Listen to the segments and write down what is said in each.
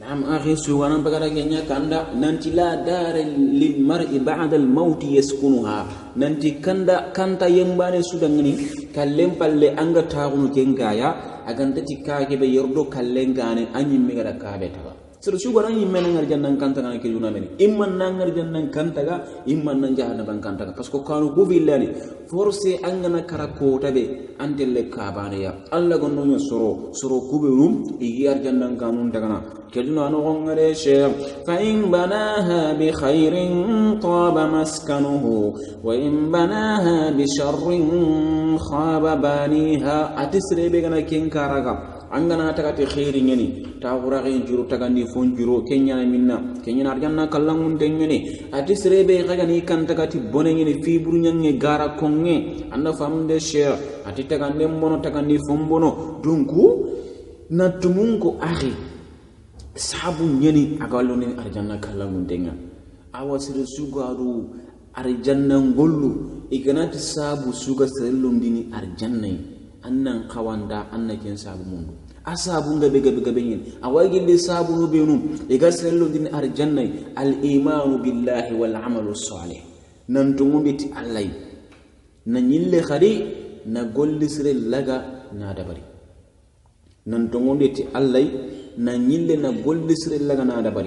نعم أخي سوانا بقرا كنيا كندا ننتي لا دار للمرء بعد الموت يسكنها ننتي كندا يمباني سودانغني كلم بالله أنغا تاغنو كنغايا أغانتي كاكي بيردو كلنغاني أني ميغرا كابتا sir sugara yimme nangar jannan kanta kana ke juna meni imman nangar jannan kanta ga imman nan jahannam ban kanta ga parce que kanu ko villani force angana karako tabe antelle kabane ya alla gonno nyo soro kuberum iyar jannan kanun daga na ke juna no ngare she fa in banaha bi khairin taba maskanuhu wa in banaha bi sharrin khaba baniha atisre be gana ken karaga angana takati khairin yani tawuraqin juru tagandi fon juro kenya minna kenya arjanna kallangun tengene ati serebe kagani kan takati bonengene fibru nyange gara konge anna famde share ati tagandi mono tagandi fon bono dunku natumunko akhi sabu nyeni agalloni arjanna kallangun tenga awasire sugaru arjanna ngollu iganati sabu suga sellum dini arjanna annan kawanda anna ken sabu mundu asabu ngabe yen awaginde sabu no benu e gasello din arjanna al iman billahi wal amal salih nan to ngonditi allah na nyille khari na gollisre laga na dabari nan to ngonditi allah na nyille na gollisre laga na dabari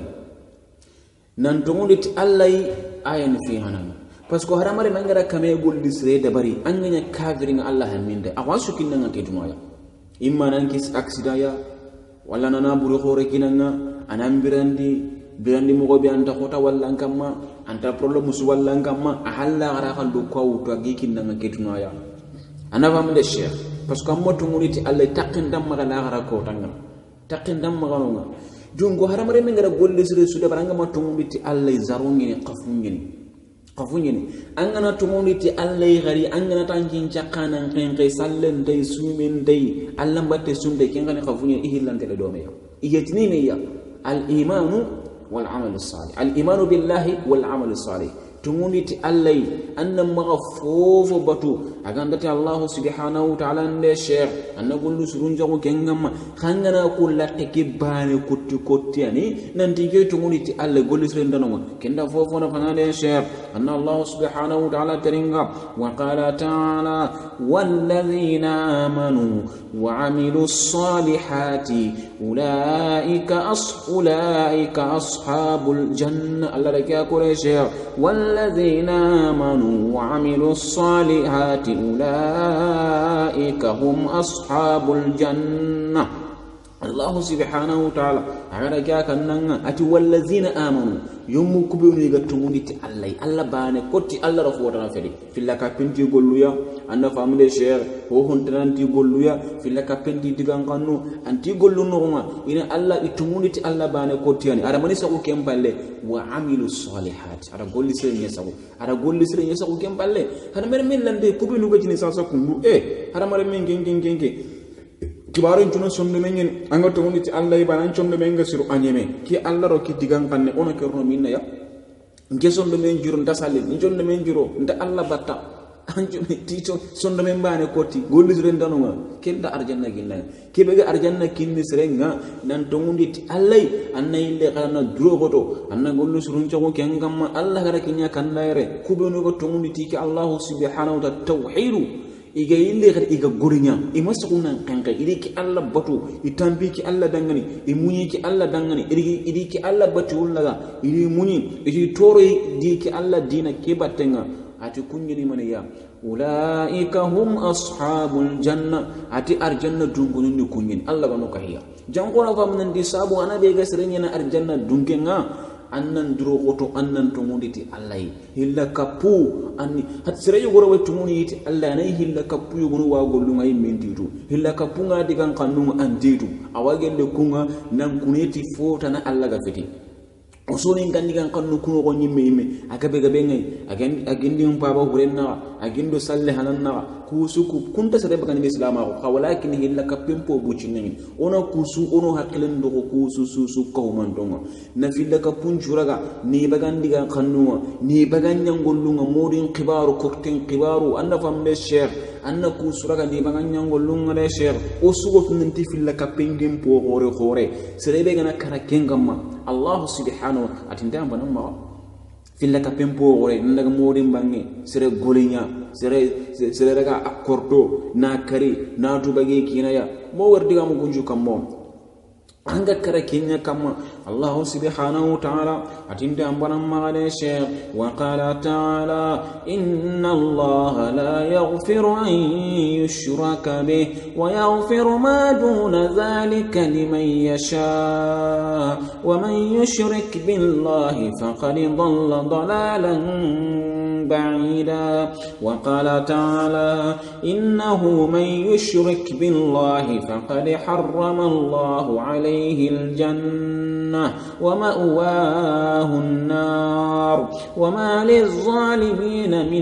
nan to ngonditi allah ayan fi hanan parce que haramare mangara kame gollisre dabari anganya kafirin allah haminde awasu kinanga kedumaya imma nan kis accident wala nana buru khore kinanga anam birandi mo go bi anta khota walla kamma anta problem su walla kamma ahalla gara khaldu ko to gi kinanga ketuna ya ana fam de cheikh parce que motu nguriti allah taqin dam magala gara ko tanga taqin dam magalo nga jungo haramare men gara golle sire su de baranga motu nguriti allah zarungi qafunyeni angana tumonditi allah gari angana tankin chakana ngenke sallen day sumen day allah batte sunde kengani qafunyeni ihillante le dome ya iyetini me ya al iman wal amal salih al iman billahi wal amal salih tumonditi allah anna maghfufo batu agandati allah subhanahu wa ta'ala nde sheikh anna gullu surunjago kengama khangana kullatte kibane kotti ani nanti ke tumonditi allah gollu surendano kenda fofo na fanade sheikh أن الله سبحانه وتعالى ترنغا وقال تعالى والذين آمنوا وعملوا الصالحات أولئك أصحاب الجنة الله لك يا قريش والذين آمنوا وعملوا الصالحات أولئك هم أصحاب الجنة الله سبحانه وتعالى أغرى كاكا نانا أتي والذين آمنوا يوم كبيرون يغتموني تي الله باني كوتي الله رفوتنا فدي في الله كابنتي يقولوا يا أنا فامل الشيخ هو هنتنانتي يقولوا يا في الله كابنتي ديغان قانو أنتي يقولوا نغما إن الله يتموني تي الله باني كوتي يعني أرى مني ساقو كيم بالي وعملوا الصالحات أرى قولي سرين يساقو كيم بالي أرى مرمين لندي كبيرون يغتني ساسا كنو أرى مرمين كين kibarin tuna sonde mengen anga to woni ti allah ibanan sonde menga siru anyeme ki allah ro ki digan kanne ona ke ro minna ya nge sonde men juro ndasale ni sonde men juro nda allah batta anju ti sonde men bane koti gollizure ndano nga kenda arjanna ginna ke be arjanna kinni serenga nan to woni ti allah anna ille kana duro goto anna gollu surun chago kengamma allah gara kinya kandaire kubenu go to woni ti ki allah subhanahu wa ta'ala tauhidu iga yille khad iga gurinya imasukuna kanka idiki alla batu itambi ki alla dangani imunyi ki alla dangani idiki alla batu ullaga idi munyi idi tore diki alla dina ke batenga ati kunyini maniya ulaika hum ashabul janna ati arjanna dungunu ni kunyini alla banu kahiya jangona famnan di sabu anabe ga serenya arjanna dungenga annan duro goto annan to munditi allah hilla kapu anni hat sere yugoro wetu muniti allah nay hilla kapu yugoro wa gollu ngay mentitu hilla kapu nga digan kanu anditu awagelle kunga nan kuneti fota na allah ga feti osoni ngandigan kanu kuno ko nyimme agabe gabe ngay agendi um baba hurenna agendo salle hananna kusuku kunta sare bakan islam ko walakin hilla kapempo bucinni ono kusu ono hakilen do kusu susu ko mandonga na filla kapunjuraga ni bagandiga kannuwa ni baganya ngollunga modin qibaru kokten qibaru anda fambe sheikh anna ku suraga ni banganyangol lungale sheikh o sugo tunti filla kapengem po hore serebe gana karakengamma Allah subhanahu atinda banamma filla kapempo hore ndaga modin bangi sere golinya sere daga akkordo na kari na tubage kinaya mo wardiga mo gunju kammo anga kara kenya kama Allah subhanahu wa ta'ala atinde ambana magale sheikh wa qala ta'ala inna Allah la yaghfiru an yushraka bih wa yaghfiru ma duna dhalika liman yasha wa man yushrik billahi faqad dhalla dhalalan بعيدا وقال تعالى إنه من يشرك بالله فقد حرم الله عليه الجنة ومأواه النار وما للظالمين من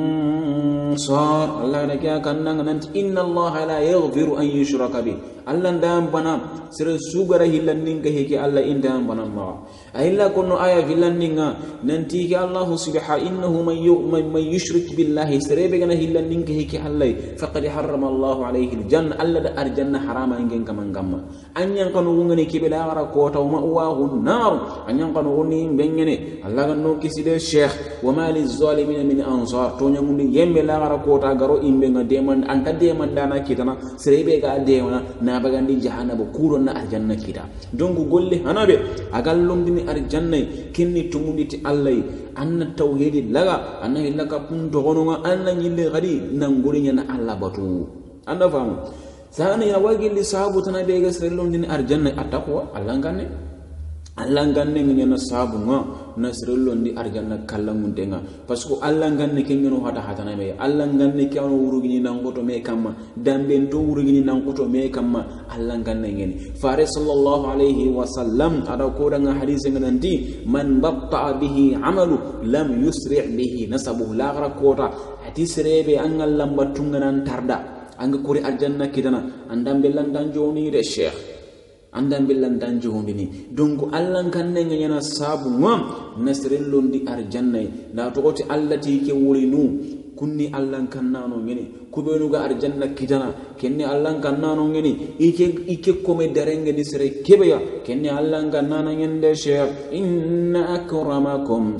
أنصار الله نكيا كنن إن الله لا يغفر أن يشرك به الله دام بنا سر سوغره هلنين كهيك الله إن دام بنا ما أهلا كنو آية هلنين ننتيك الله سبحانه إنه من يشرك بالله سريبنا هلنين كهيك الله فقد حرم الله عليه الجنة الله دا أرجنة حراما إنجن كمان كما أن ينقنوا غني كبلا غرا كوتا ومأواه النار أن ينقنوا غني بينني الله غنو كسيد الشيخ وما للظالمين من أنصار تونيا غني يمبلا غرا كوتا غرو إمبنا ديمان أنت ديمان دانا كيتنا سريبنا ديمنا نابغاندي جهنم كورنا الجنة كيتا دونك قول لي أنا بي أقلهم دني الجنة كني تمودي الله أن التوحيد لغا أن إلا كون تغنوا أن يلي غدي نغوري نا الله باتو أنا فاهم ثاني يا واجي اللي صحابتنا بيغا سرلون دني الجنة التقوى الله غني Allah ganne ngena sabu nga nasrullo ndi arjanna kala mundenga parce que Allah ganne ke ngeno hata na me Allah ganne ke ono urugini nangoto me kamma dambe to urugini nangoto me kamma Allah ganne ngeni fare sallallahu alaihi wasallam ada ko danga hadith nganti man batta bihi amalu lam yusri bihi nasabu la ghara kota atisrebe angal lamba tunganan tarda anga kuri arjanna kidana andambe landan joni de sheikh andan billan dan johondini donc Allah kanne ngena sabu ngam nasrello ndi arjanna da to goti allati ke wurinu kunni Allah kannano ngeni kubenu ga arjanna kidana kenne Allah kannano ngeni ike kome darenge di sere kebeya kenne Allah kannana ngende sheikh inna akramakum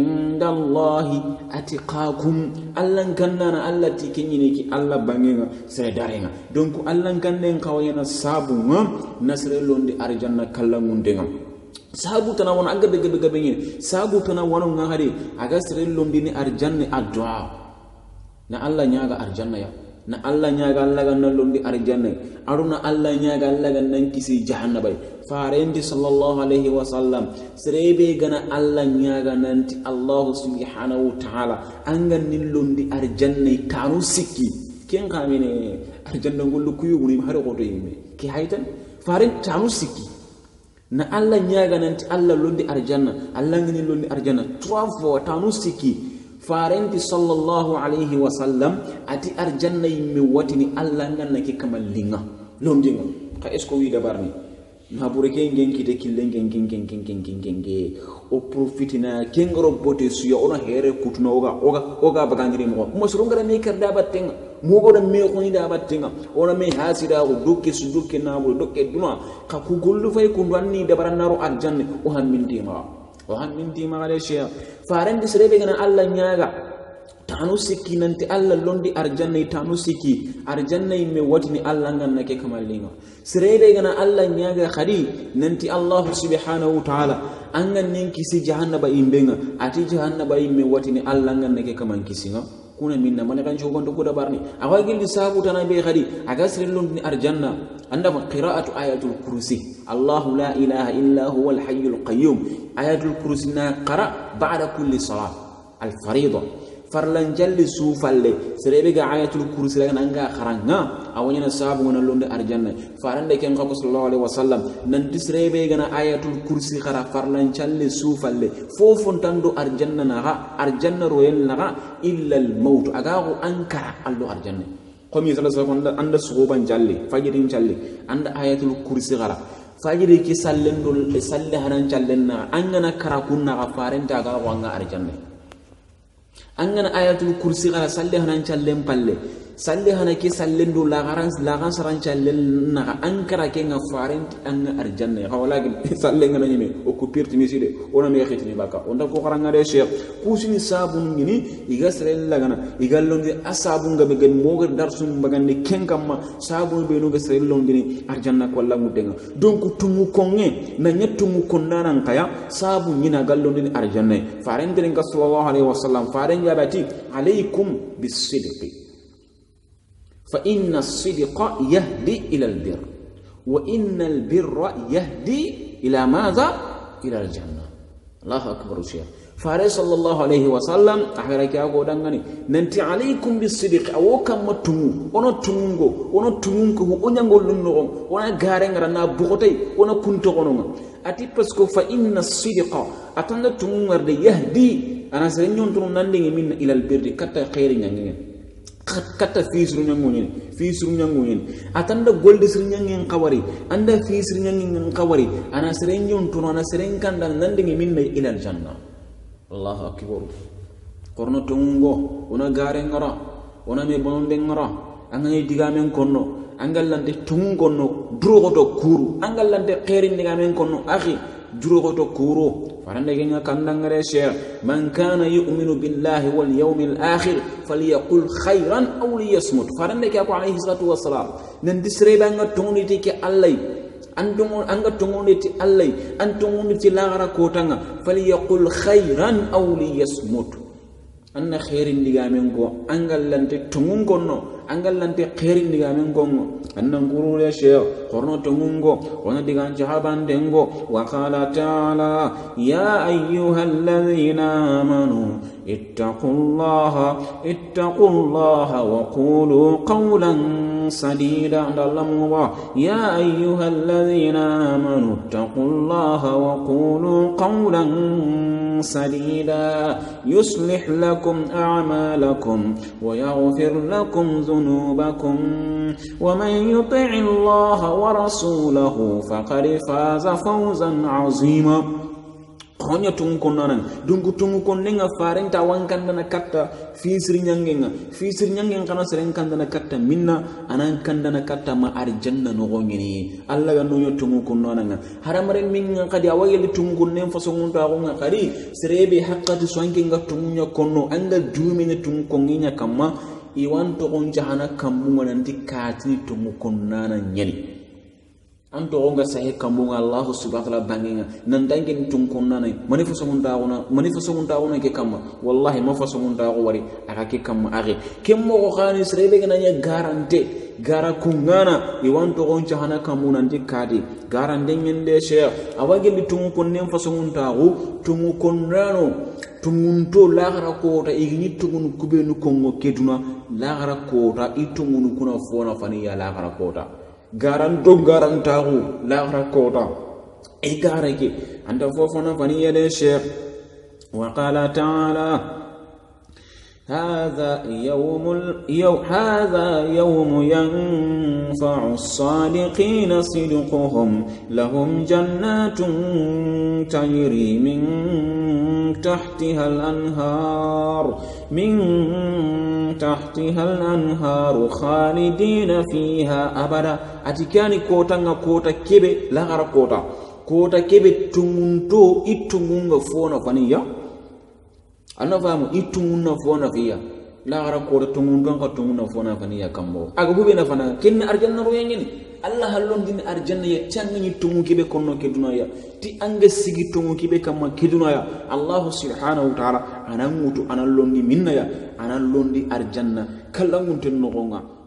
indallahi atiqakum Allah kannana allati kenyini ki Allah bangenga sere darenga donc Allah kanne kawayana sabu ngam nasrello ndi arjanna kallangundenga sabu tana wona aga de gabe ngeni sabu tana wona ngahari aga sirello ndini arjanna addu'a na Allah nyaga arjanna ya na Allah nyaga Allah ganna londi arjanna aruna Allah nyaga Allah ganna kisi jahannaba farendi sallallahu alaihi wasallam sirebe gana Allah nyaga nanti Allah subhanahu wa ta'ala angan nilondi arjanna kanu sikki ken kamine arjanna ngollu kuyuguni hare goto yime ki haytan faren tanu sikki na Allah nyaga nanti Allah londi arjanna Allah ngini londi arjanna 3 fois tanu sikki farenti sallallahu alaihi wasallam ati arjanna yimmi watini Allah nganna ki kamal linga londinga ka esko wi dabarni na bureke ngenki de killenge o profitina kengro bote suya ona here kutuna oga bagangiri mo musrungara me karda battenga mo goda me khoni da battenga ona me hasida o dokke su dokke na bo dokke duma ka ku gollu fay ku wanni dabarannaro arjanna o hamminti ma gale sheya farendi serebe gana Allah nyaga tanu sikki nanti Allah londi arjanna tanu sikki arjanna me watini Allah nganna ke kamallinga serebe gana Allah nyaga khadi nanti Allah subhanahu wa ta'ala angan ninki si jahannaba imbenga ati jahannaba imme watini Allah nganna ke kaman kisinga kuna minna man kan jogon to dabarni awagil di sabu tana be khadi aga serellondi arjanna anda qira'atu ayatul kursi الله لا إله إلا هو الحي القيوم آيات الكرسي قرأ بعد كل صلاة الفريضة فرلن جل سوفالي سريبغا آيات الكرسي لغن أنغا خرانغا أولينا صحابة من اللون أرجنة فرن دي كان صلى الله عليه وسلم ننتي سريبغا آيات الكرسي قرأ فرلن جل سوفالي فوفن تندو أرجنة نغا أرجنة رويل نغا إلا الموت أغاغو أنكر اللو أرجنة قومي صلى الله عليه وسلم عند صغوبا جلي فجرين جلي عند آيات الكرسي قرأ fajiri ki sallendul salle hanan jallenna angana karakunna ga farenta ga wanga arjanna angana ayatul kursi ga salle hanan jallen palle salle hana ke sallendo la garan saran challe na ankara ke nga farenti an arjanna hawlagi salle ngana nyime o ko pirti miside ona me khitini baka onda ko garanga de sheikh kusini sabun ngini iga srel lagana iga londi asabun ga be gen moga darsum bagande kenkam sabun be no ga srel londi arjanna ko la mudenga donc tumu konge na nyatumu konnanan kaya sabun nyina gallondi arjanna farenti nga sallallahu alaihi wasallam faren yabati alaykum bis-sidqi فإن الصدق يهدي إلى البر وإن البر يهدي إلى ماذا؟ إلى الجنة. الله أكبر شيء. فارس صلى الله عليه وسلم أحيرك أقول دعني ننتي عليكم بالصدق أو كم تمو أنا تمونكو أنا نقول لهم أنا غارين رنا بقتي أنا كنت قنوم أتي بسكو فإن الصدق أتنا تمو ورد يهدي أنا سرنيون ترون نندي من إلى البر كتا خير يعني kata fisru nyangunyen atanda golde sir nyangin qawari anda fisru nyangin qawari ana serenyon tuno ana serenkan dan nandingi minna ila aljanna. Allahu akbar. Korno tungo una gare ngara una me bonde ngara angay digamen konno angallante tungonno drogoto kuru angallante khairin digamen konno akhi drogoto kuru farande genya kandangare sheikh man kana yu'minu billahi wal yawmil akhir falyaqul khairan aw liyasmut farande ke ko alayhi salatu wassalam nan disreba nga tongniti ke allay antum anga tongniti allay antum niti lagara kotanga falyaqul khairan aw liyasmut anna khairin digamen go angallante tongungonno angallante khairin digamen gongo anna nguru ya sheikh korno tongungo ona digan jahaban dengo wa qala ta'ala ya ayyuhalladhina amanu ittaqullaha wa qulu qawlan sadida andallahu ya ayyuhalladhina amanu ittaqullaha wa qulu qawlan sadida yuslih lakum a'malakum wa yaghfir lakum dhunubakum wa man yuti'i Allah wa rasulahu faqad faza fawzan 'azima. Konya tungu konanan dungu tungu konenga farenta wankandana katta fisri nyangenga kana serenkandana katta minna anan kandana katta ma arjanna no gongini alla ga no tungu konanan haramare minga kadi awayeli tungu nen fasongunta gonga kadi serebe haqqati swankinga tungunya konno anga dumine tungu konginya kama iwanto gonja hana kamunga nanti katini tungu konanan nyeli anto onga sahe kambunga Allah subhanahu wa ta'ala bangenga nandangin tungkonna nay manifu songunta ona ke kamma wallahi mafaso munta ko wari aka ke kamma age kemmo ko khani srebe gananya garante gara kungana iwanto oncha hana kamuna ndi kadi garande ngende sheikh awage bitungkonne faso munta ko tungkonnano tumunto lagara kota igni tugun kubenu kongo keduna lagara kota itungunu kuna fona fani ya lagara kota garanto garantahu la rakota e garake anda fofona faniya de sheikh wa qala ta'ala hadha yawm yanfa'u as-sadiqina sidquhum lahum jannatun tajri min tahtiha al-anhar khalidina fiha abada atikani kota nga kota kebe lagara kota kebe tumunto itungunga fona faniya anafamu itungunna fona fiya lagara kota tumunto nga tungunna fona faniya kambo aga bube na fana ken arjanna ro yengeni Allah hallon din arjanna ya tangi tumu kebe konno keduna ya ti anga sigi tumu kebe kamma keduna ya Allah subhanahu wa ta'ala anamutu analondi minna ya analondi arjanna kallangun ten no gonga